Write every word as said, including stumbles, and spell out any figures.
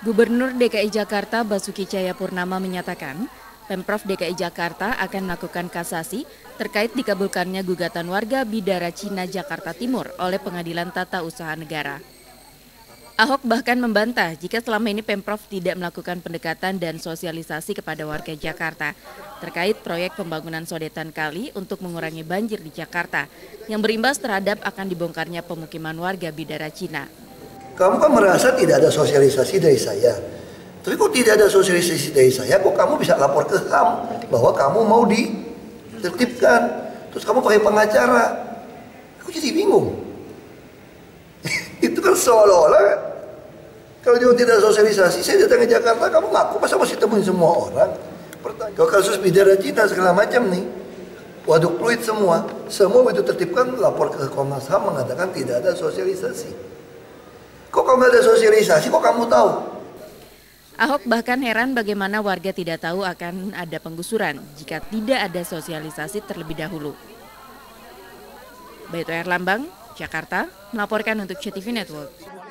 Gubernur D K I Jakarta Basuki Cahayapurnama menyatakan, Pemprov D K I Jakarta akan melakukan kasasi terkait dikabulkannya gugatan warga Bidara Cina Jakarta Timur oleh Pengadilan Tata Usaha Negara. Ahok bahkan membantah jika selama ini Pemprov tidak melakukan pendekatan dan sosialisasi kepada warga Jakarta terkait proyek pembangunan sodetan kali untuk mengurangi banjir di Jakarta yang berimbas terhadap akan dibongkarnya pemukiman warga Bidara Cina. Kamu kan merasa tidak ada sosialisasi dari saya. Tapi kok tidak ada sosialisasi dari saya, kok kamu bisa lapor ke H A M bahwa kamu mau ditertibkan. Terus kamu pakai pengacara. Aku jadi bingung. Itu kan seolah-olah kalau dia tidak sosialisasi, saya datang ke Jakarta, kamu ngaku masa masih temuin semua orang. Pertanyaan, kalau kasus Bidara Cina segala macam nih, waduk fluid semua, semua itu tertibkan, lapor ke Komnas H A M mengatakan tidak ada sosialisasi. Kok kamu ada sosialisasi, kok kamu tahu? Ahok bahkan heran bagaimana warga tidak tahu akan ada penggusuran jika tidak ada sosialisasi terlebih dahulu. Baito Erlambang, Jakarta, melaporkan untuk C T V Network.